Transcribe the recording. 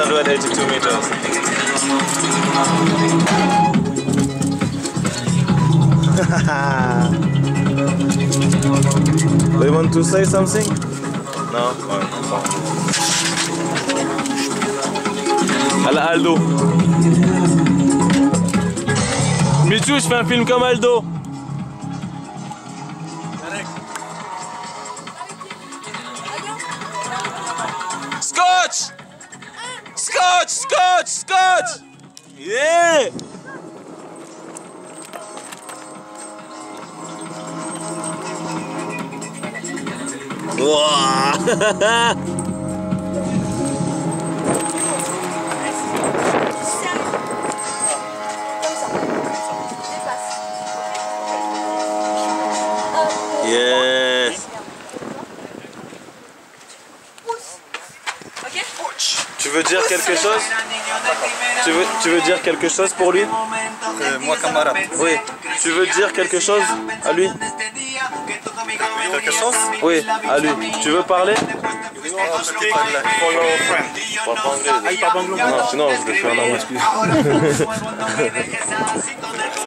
182 meters. Do you want to say something? No? Ouais, à la Aldo. Michou, je fais un film comme Aldo. Scotch! Scotch! Scotch! Scotch! Yeah! Wow. Yes. Tu veux dire quelque chose? Tu veux dire quelque chose pour lui? Moi, camarade. Oui. Tu veux dire quelque chose à lui? Quelque chose? Oui, à lui. Tu veux parler? Follow friend. Parle pas anglais. Non, sinon je le fais en anglais.